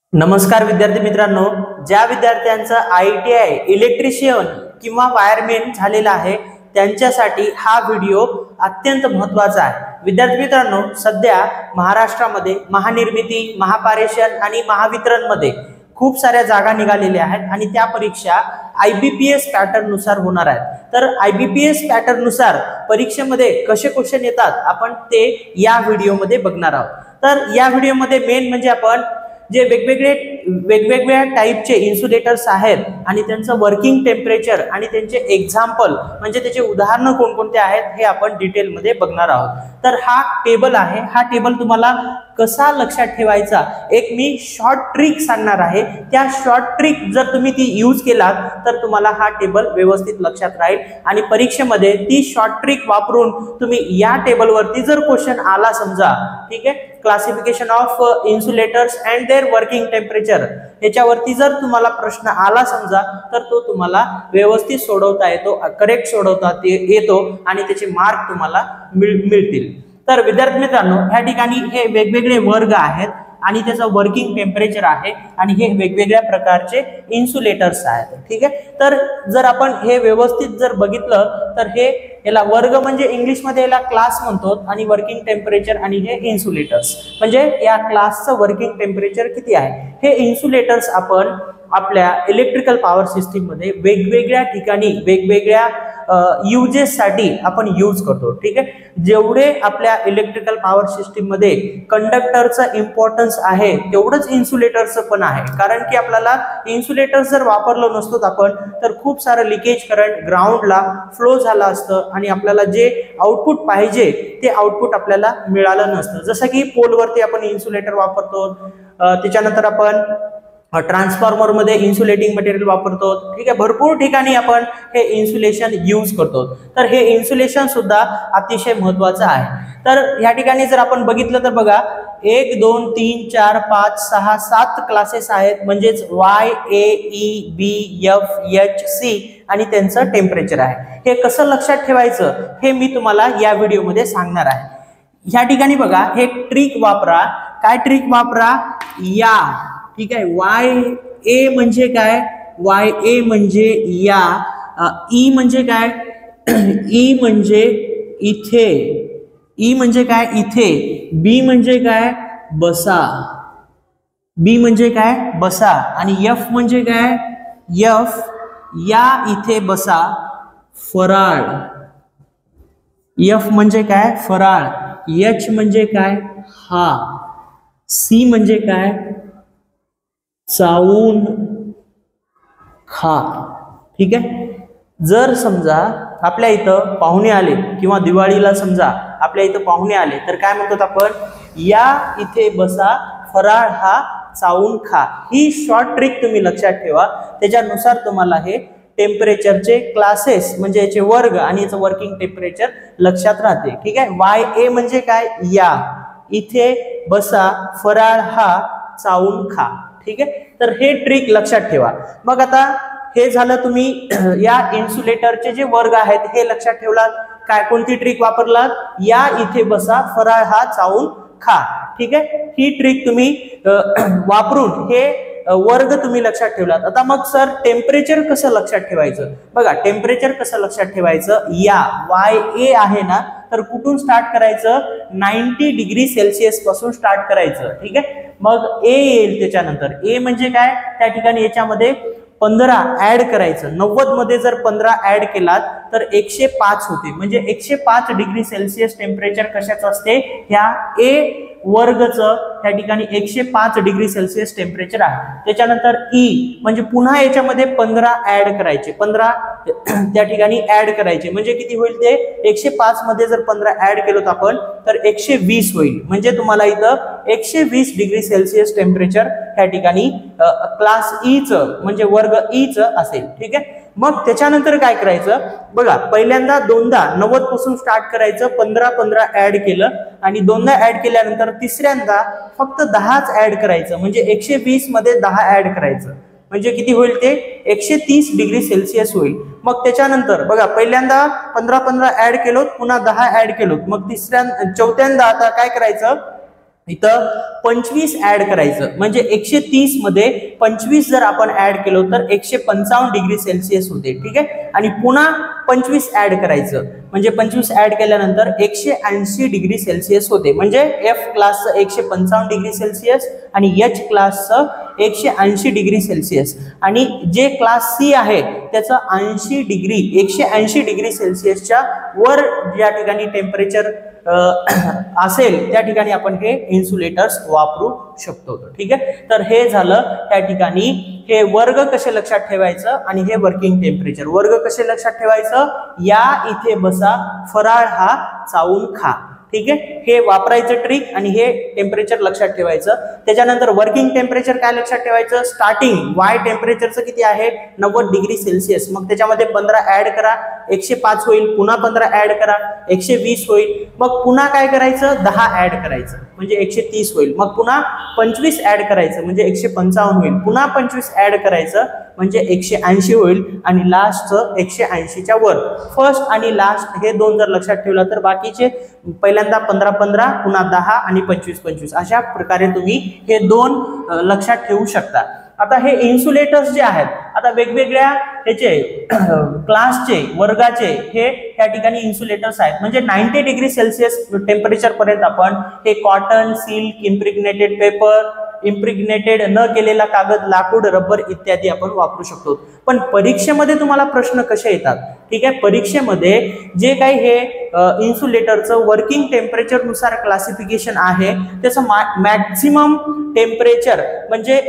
नमस्कार विद्यार्थी मित्रांनो, ज्या विद्यार्थ्यांचं ITI इलेक्ट्रिशियन किंवा वायरमॅन झालेला आहे त्यांच्यासाठी हा व्हिडिओ अत्यंत महत्त्वाचा आहे। विद्यार्थी मित्रांनो, सध्या महाराष्ट्रामध्ये महानिर्मिती, महापारेषण आणि महावितरण मध्ये खूप साऱ्या जागा निघालेल्या आहेत आणि त्या परीक्षा IBPS पॅटर्न नुसार होणार आहेत। तर IBPS पॅटर्न नुसार परीक्षेमध्ये कसे क्वेश्चन येतात आपण ते या व्हिडिओमध्ये बघणार आहोत। तर या व्हिडिओमध्ये मेन म्हणजे आपण जे वेगवेगळ्या टाइपचे इन्सुलेटर्स आहेत आणि त्यांचं वर्किंग टेम्परेचर आणि त्यांचे एक्झाम्पल म्हणजे त्याचे उदाहरणं कोणकोणते आहेत हे आपण डिटेलमध्ये बघणार आहोत। तर हा टेबल आहे, हा टेबल तुम्हाला कसा लक्षात ठेवायचा एक मी शॉर्ट ट्रिक सांगणार आहे। त्या शॉर्ट ट्रिक जर तुम्ही ती यूज केलात तर तुम्हाला हा टेबल व्यवस्थित लक्षात राहील आणि परीक्षेमध्ये ती शॉर्ट ट्रिक वापरून तुम्ही या टेबलवरती जर क्वेश्चन आला समजा, ठीक आहे, classification of insulators and their working temperature याच्यावरती जर तुम्हाला प्रश्न आला समजा तर तो तुम्हाला व्यवस्थित सोडवता येतो, करेक्ट सोडवता येतो आणि त्याचे मार्क तुम्हाला मिळतील। तर विद्यार्थी मित्रांनो, ह्या ठिकाणी हे वेगवेगळे वर्ग आहेत आणि त्याचं वर्किंग टेम्परेचर आहे आणि हे वेगवेगळ्या प्रकारचे इन्सुलेटर्स आहेत, ठीक आहे। तर जर आपण हे व्यवस्थित जर बघितलं तर हे याला वर्ग म्हणजे इंग्लिश मध्ये याला क्लास म्हणतो आणि वर्किंग टेम्परेचर आणि हे इन्सुलेटर्स म्हणजे या क्लासचं वर्किंग टेम्परेचर किती आहे। हे इन्सुलेटर्स आपण आपल्या इलेक्ट्रिकल पॉवर सिस्टीम मध्ये वेगवेगळ्या ठिकाणी वेगवेगळ्या युजेस साठी आपण यूज करतो, ठीक आहे। जेवढे आपल्या इलेक्ट्रिकल पॉवर सिस्टीम मध्ये कंडक्टरचं इम्पॉर्टन्स आहे तेवढंच इन्सुलेटरचं पण आहे, कारण की आपल्याला इन्सुलेटर जर वापरलं नसतो आपण तर खूप सारं लिकेज करंट ग्राउंडला फ्लो झाला असतं आणि आपल्याला जे आउटपुट पाहिजे ते आउटपुट आपल्याला मिळालं नसतं। जसं की पोलवरती आपण इन्सुलेटर वापरतो, त्याच्यानंतर आपण ट्रान्सफॉर्मर मध्ये इन्सुलेटिंग मटेरियल वापरतो, ठीक आहे। भरपूर ठिकाणी आपण हे इन्सुलेशन यूज करतो। तर हे इन्सुलेशन सुद्धा अतिशय महत्त्वाचं आहे। तर या ठिकाणी जर आपण बघितलं तर बघा 1 2 3 4 5 6 7 क्लासेस आहेत, म्हणजेच Y A E B F H C आणि त्यांचं टेम्परेचर आहे। हे कसं लक्षात ठेवायचं हे मी तुम्हाला या व्हिडिओमध्ये सांगणार आहे। या ठिकाणी बघा हे ट्रिक वापरा, काय ट्रिक वापरा या, ठीक आहे। YA म्हणजे काय, YA म्हणजे या, E म्हणजे काय, E म्हणजे इथे, E म्हणजे काय इथे, B म्हणजे काय बसा, B म्हणजे काय बसा आणि F म्हणजे काय, F या इथे बसा फराळ, F म्हणजे काय फराळ, H म्हणजे काय हा, C म्हणजे काय चावून खा, ठीक आहे। जर समजा आपल्या इथं पाहुणे आले किंवा दिवाळीला समजा आपल्या इथं पाहुणे आले तर काय म्हणतो आपण, या इथे बसा फराळ हा चावून खा। ही शॉर्ट ट्रिक तुम्ही लक्षात ठेवा, त्याच्यानुसार तुम्हाला हे टेम्परेचरचे क्लासेस म्हणजे याचे वर्ग आणि याचं वर्किंग टेम्परेचर लक्षात राहते, ठीक आहे। YA म्हणजे काय या, इथे बसा फराळ हा चावून खा, ठीक आहे। तर हे ट्रिक लक्षात ठेवा। मग आता हे झालं, तुम्ही या इन्सुलेटरचे जे वर्ग आहेत हे लक्षात ठेवलात, काय कोणती ट्रिक वापरलात, या इथे बसा फराळ हा चावून खा, ठीक आहे। ही ट्रिक तुम्ही वापरून हे वर्ग तुम्ही लक्षात ठेवलात। आता मग सर टेम्परेचर कसं लक्षात ठेवायचं, बघा टेम्परेचर कसं लक्षात ठेवायचं, या YA आहे ना तर कुठून स्टार्ट करायचं, 90 डिग्री सेल्सिअस पासून स्टार्ट करायचं, ठीक आहे। मग A येईल त्याच्यानंतर, A म्हणजे काय, त्या ठिकाणी याच्यामध्ये 15 ऍड करायचं, 90 मध्ये जर 15 ऍड केलात तर 105 होते, म्हणजे 105 डिग्री सेल्सिअस टेम्परेचर कशाचं असते, ह्या A वर्गचं त्या ठिकाणी 105 डिग्री सेल्सिअस टेम्परेचर आहे। त्याच्यानंतर E म्हणजे पुन्हा याच्यामध्ये 15 ऍड करायचे, 15 त्या ठिकाणी ऍड करायचे, म्हणजे किती होईल ते 105 मध्ये जर 15 ऍड केलं आपण तर 120 होईल, म्हणजे तुम्हाला इथं 120 डिग्री सेल्सिअस टेम्परेचर त्या ठिकाणी क्लास E चं म्हणजे वर्ग E चं असेल, ठीक आहे। मग त्याच्यानंतर काय करायचं बघा, पहिल्यांदा दोनदा 90 पासून स्टार्ट करायचं, 15 ऍड केलं आणि दोनदा ऍड केल्यानंतर तिसऱ्यांदा फक्त 10च ऍड करायचं, म्हणजे 120 मध्ये 10 ऍड करायचं, म्हणजे किती होईल ते 130 डिग्री सेल्सिअस होईल। मग त्याच्यानंतर बघा पहिल्यांदा 15 ऍड केलो, पुन्हा 10 ऍड केलो, मग चौथ्यांदा आता काय करायचं, इथं 25 ऍड करायचं, म्हणजे 130 मध्ये 25 जर आपण ऍड केलो तर 155 डिग्री सेल्सिअस होते. ठीक आहे, आणि पुन्हा 25 ऍड करायचं, म्हणजे 25 ऍड केल्यानंतर 180 डिग्री सेल्सिअस होते. म्हणजे एफ क्लासचं 155 डिग्री सेल्सिअस आणि एच क्लासचं 180 डिग्री सेल्सिअस, आणि जे क्लास सी आहे त्याचं 180 डिग्री सेल्सिअसच्या वर ज्या ठिकाणी टेम्परेचर असेल त्या ठिकाणी आपण हे इन्सुलेटर्स वापरू शकतो. ठीक आहे, तर हे झालं त्या ठिकाणी हे वर्ग कसे लक्षात ठेवायचं आणि हे वर्किंग टेम्परेचर. वर्ग कसे लक्षात ठेवायचं, या इथे बसा, फराळ हा चावून खा. ठीक आहे, हे वापरायचं ट्रिक आणि हे टेम्परेचर लक्षात ठेवायचं. त्याच्यानंतर वर्किंग टेम्परेचर काय लक्षात ठेवायचं, स्टार्टिंग वाय टेम्परेचरचं किती आहे 90 डिग्री सेल्सिअस, मग त्याच्यामध्ये 15 ऍड करा 105 होईल, पुन्हा 15 ऍड करा 120 होईल, मग पुन्हा काय करायचं 10 ऍड करायचं म्हणजे 130 होईल, मग पुन्हा 25 ऍड करायचं म्हणजे 155 होईल, पुन्हा 25 ऍड करायचं म्हणजे 180 होईल, आणि लास्टचं 180च्या वर. फर्स्ट आणि लास्ट हे दोन जर लक्षात ठेवला तर बाकीचे पहिल्यांदा 15-15 पुन्हा 10 आणि 25-25 अशा प्रकारे तुम्ही हे दोन लक्षात ठेवू शकता. आता हे इन्सुलेटर्स जे आहेत, आता वेगवेगळ्या ह्याचे क्लासचे वर्गाचे हे या ठिकाणी इन्सुलेटर्स आहेत. म्हणजे 90 डिग्री सेल्सिअस टेम्परेचर पर्यंत आपण हे cotton, silk, impregnated paper, impregnated न केलेला कागद, लाकूड, रबर इत्यादी आपण वापरू शकतो. पण परीक्षेमध्ये तुम्हाला प्रश्न कसे येतात, ठीक आहे, परीक्षेमध्ये जे काही हे इन्सुलेटरचं वर्किंग टेम्परेचर नुसार क्लासिफिकेशन आहे त्याचं मॅक्झिमम टेम्परेचर म्हणजे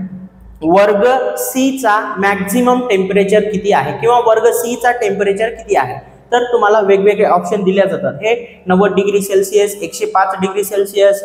वर्ग सी चा मॅक्झिमम टेम्परेचर किती आहे किंवा वर्ग सी चा टेम्परेचर किती आहे, तर तुम्हाला वेगवेगळे ऑप्शन दिले जातात. हे 90 degree Celsius, 105 degree Celsius,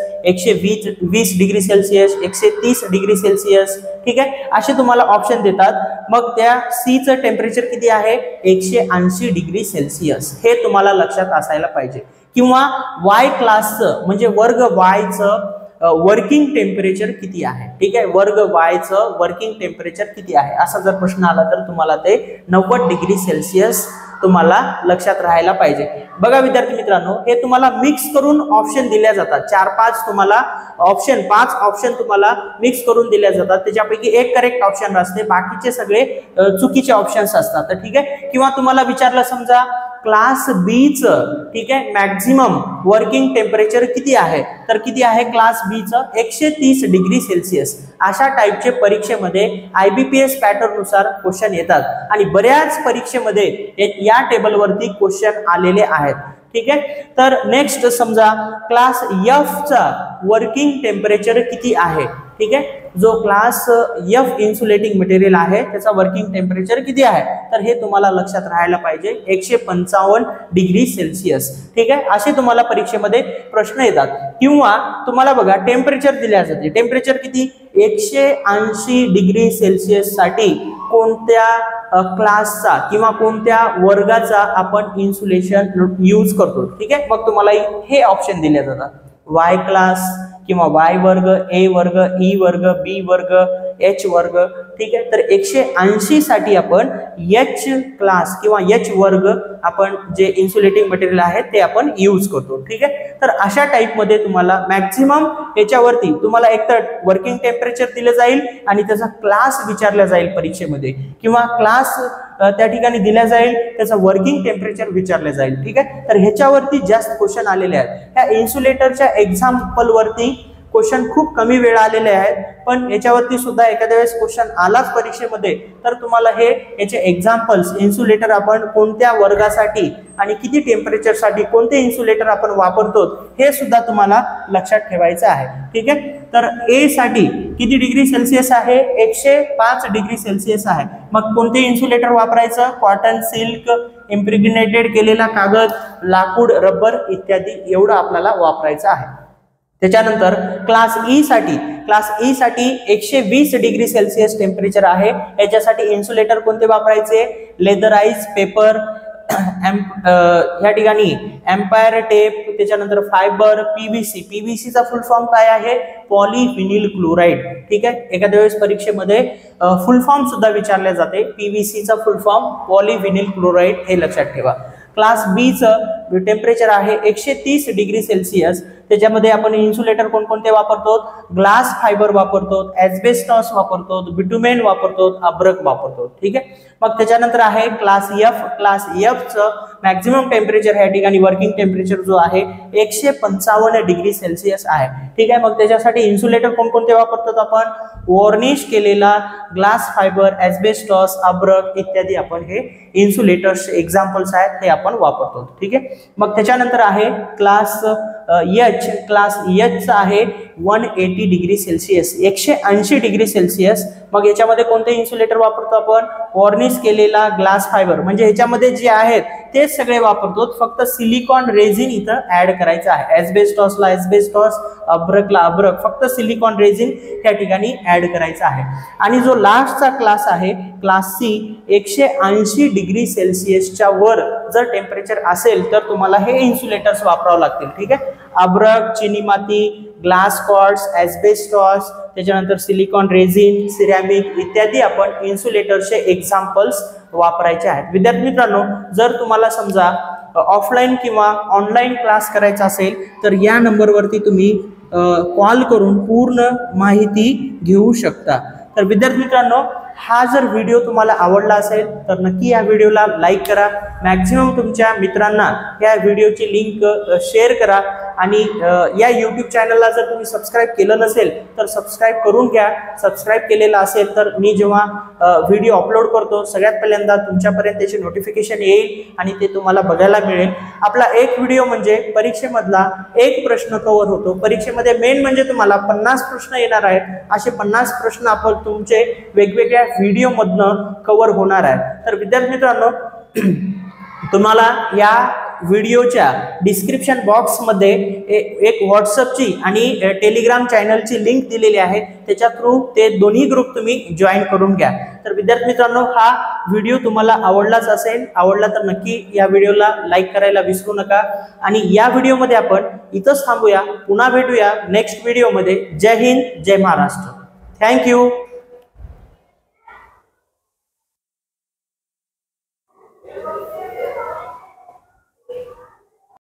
120 degree Celsius, 130 degree Celsius. ठीक आहे, असे तुम्हाला ऑप्शन देतात. मग त्या सी चं टेम्परेचर किती आहे 180 डिग्री सेल्सिअस, हे तुम्हाला लक्षात असायला पाहिजे. किंवा वाय क्लासचं म्हणजे वर्ग वायचं वर्किंग टेम्परेचर किती आहे. ठीक आहे, वर्ग वायचं वर्किंग टेम्परेचर किती आहे असा जर प्रश्न आला तर तुम्हाला ते 90 डिग्री सेल्सिअस तुम्हाला लक्षात राहायला पाहिजे. बघा विद्यार्थी मित्रांनो, हे तुम्हाला मिक्स करून ऑप्शन दिल्या जातात. 4-5 तुम्हाला ऑप्शन, 5 ऑप्शन तुम्हाला मिक्स करून दिल्या जातात. त्याच्यापैकी एक करेक्ट ऑप्शन असते, बाकीचे सगळे चुकीचे ऑप्शन्स असतात. तर ठीक आहे, किंवा तुम्हाला विचारलं समजा क्लास बी चं, ठीक आहे, मॅक्झिमम वर्किंग टेम्परेचर किती आहे, तर किती आहे क्लास बी चं 130 डिग्री सेल्सिअस. अशा टाईपचे परीक्षेमध्ये IBPS पॅटर्न नुसार क्वेश्चन येतात आणि बऱ्याच परीक्षेमध्ये या टेबलवरती क्वेश्चन आलेले आहेत. ठीक आहे, तर नेक्स्ट समजा क्लास एफ चा वर्किंग टेम्परेचर किती आहे. ठीक आहे, जो क्लास एफ इन्सुलेटिंग मटेरियल आहे त्याचा वर्किंग टेम्परेचर किती आहे, तर हे तुम्हाला लक्षात राहायला पाहिजे 155 डिग्री सेल्सिअस. ठीक आहे, असे तुम्हाला परीक्षेमध्ये प्रश्न येतात. किंवा तुम्हाला बघा टेम्परेचर दिल्या जाते, टेम्परेचर किती 180 डिग्री सेल्सिअस साठी कोणत्या क्लासचा किंवा कोणत्या वर्गाचा आपण इन्सुलेशन यूज करतो. ठीक आहे, मग तुम्हाला हे ऑप्शन दिले जातात, वाय क्लास किंवा वाय वर्ग, ए वर्ग, ई वर्ग, बी वर्ग, एच वर्ग. ठीक आहे, तर 180 साठी आपण एच क्लास किंवा एच वर्ग आपण जे इन्सुलेटिंग मटेरियल आहे ते आपण यूज करतो. ठीक आहे, तर अशा टाइप मध्ये तुम्हाला मॅक्झिमम याच्यावरती तुम्हाला एकतर वर्किंग टेम्परेचर दिलं जाईल आणि त्याचा क्लास विचारला जाईल परीक्षेमध्ये, किंवा क्लास त्या ठिकाणी दिला जाईल त्याचा वर्किंग टेम्परेचर विचारले जाईल. ठीक आहे, तर ह्याच्यावरती जास्त क्वेश्चन आलेले आहेत. ह्या इन्सुलेटरच्या एक्झाम्पल वरती क्वेश्चन खूप कमी वेळा आलेले आहेत, पण याच्यावरती सुद्धा एखाद्या वेळेस क्वेश्चन आलाच परीक्षेमध्ये तर तुम्हाला हे याचे एक्झाम्पल्स, इन्सुलेटर आपण कोणत्या वर्गासाठी आणि किती टेम्परेचर साठी कोणते इन्सुलेटर आपण वापरतो हे सुद्धा तुम्हाला लक्षात ठेवायचं आहे. ठीक आहे, तर ए साठी किती डिग्री सेल्सिअस आहे 105 डिग्री सेल्सिअस आहे. मग कोणते इन्सुलेटर वापरायचं, कॉटन, सिल्क, इम्प्रिग्नेटेड केलेला कागद, लाकूड, रबर इत्यादी एवढं आपल्याला वापरायचं आहे. त्याच्यानंतर क्लास ई साठी 120 डिग्री सेल्सिअस टेम्परेचर आहे. याच्यासाठी इन्सुलेटर कोणते वापरायचे, लेदराइज पेपर, या ठिकाणी एम्पायर टेप, त्याच्यानंतर फायबर, पीव्हीसी चा फुल फॉर्म काय आहे पॉलिव्हिनिल क्लोराइड. ठीक आहे, एखाद्या वेळेस परीक्षेमध्ये फुल फॉर्म सुद्धा विचारले जाते, पीव्हीसी चा फुल फॉर्म पॉलिव्हिनिल क्लोराइड, हे लक्षात ठेवा. क्लास बी चं टेम्परेचर आहे 130 डिग्री सेल्सिअस. त्याच्यामध्ये आपण इन्सुलेटर कोणकोणते वापरतो, ग्लास फायबर वापरतो, एस्बेस्टॉस वापरतो, बिटुमेन वापरतो, अब्रक वापरतो. ठीक आहे. मग त्याच्यानंतर आहे क्लास एफ. क्लास एफ चं मॅक्झिमम टेम्परेचर या ठिकाणी वर्किंग टेम्परेचर जो आहे 155 डिग्री सेल्सिअस आहे. ठीक आहे. मग त्याच्यासाठी इन्सुलेटर कोणकोणते वापरतो आपण, वॉर्निश केलेला ग्लास फायबर, एस्बेस्टॉस, अब्रक इत्यादी आपण हे इन्सुलेटर्स एक्झाम्पल्स आहेत हे आपण वापरतो. ठीक आहे. मग त्याच्यानंतर आहे क्लास एच. क्लास एच आहे 180 डिग्री सेल्सिअस, 180 डिग्री सेल्सिअस. मग याच्यामध्ये कोणते इन्सुलेटर वापरतो आपण, वॉर्निश केलेला ग्लास फायबर, म्हणजे ह्याच्यामध्ये जे आहेत तेच सगळे वापरतो, फक्त सिलिकॉन रेझिन इथं ऍड करायचं आहे. एस्बेस्टॉसला एस्बेस्टॉस, अब्रकला अब्रक, फक्त सिलिकॉन रेझिन त्या ठिकाणी ऍड करायचं आहे. आणि जो लास्टचा क्लास आहे क्लास सी, 180 डिग्री सेल्सिअसच्या वर जर टेम्परेचर असेल तर तुम्हाला हे इन्सुलेटर्स वापरावं लागतील. ठीक आहे. अब्रक, चिनी माती, ग्लास कॉर्ड्स, एस्बेस्टॉस, त्याच्यानंतर सिलिकॉन रेझिन, सिरॅमिक इत्यादी आपण इन्सुलेटरचे एक्झाम्पल्स वापरायचे आहेत. विद्यार्थी मित्रांनो, जर तुम्हाला समजा ऑफलाईन किंवा ऑनलाईन क्लास करायचा असेल तर या नंबरवरती तुम्ही कॉल करून पूर्ण माहिती घेऊ शकता. तर विद्यार्थी मित्रांनो, हा जर व्हिडिओ तुम्हाला आवडला असेल तर नक्की या व्हिडिओला लाईक करा, मॅक्झिमम तुमच्या मित्रांना या व्हिडिओची लिंक शेअर करा आणि या यूट्यूब चॅनलला जर तुम्ही सबस्क्राईब केलं नसेल तर सबस्क्राईब करून घ्या. सबस्क्राईब केलेलं असेल तर मी जेव्हा व्हिडिओ अपलोड करतो सगळ्यात पहिल्यांदा तुमच्यापर्यंत त्याचे नोटिफिकेशन येईल आणि ते तुम्हाला बघायला मिळेल. आपला एक व्हिडिओ म्हणजे परीक्षेमधला एक प्रश्न कव्हर होतो. परीक्षेमध्ये मेन म्हणजे तुम्हाला 50 प्रश्न येणार आहेत. असे 50 प्रश्न आपण तुमचे वेगवेगळ्या व्हिडिओ मधनं कव्हर होणार आहे. तर विद्यार्थी मित्रांनो, तुम्हाला या व्हिडिओच्या डिस्क्रिप्शन बॉक्समध्ये एक व्हॉट्सअपची आणि टेलिग्राम चॅनलची लिंक दिलेली आहे. त्याच्या थ्रू ते दोन्ही ग्रुप तुम्ही जॉईन करून घ्या. तर विद्यार्थी मित्रांनो, हा व्हिडिओ तुम्हाला आवडलाच असेल, आवडला तर नक्की या व्हिडिओला लाईक करायला विसरू नका. आणि या व्हिडिओमध्ये आपण इथंच थांबूया. पुन्हा भेटूया नेक्स्ट व्हिडिओमध्ये. जय हिंद, जय महाराष्ट्र. थँक्यू.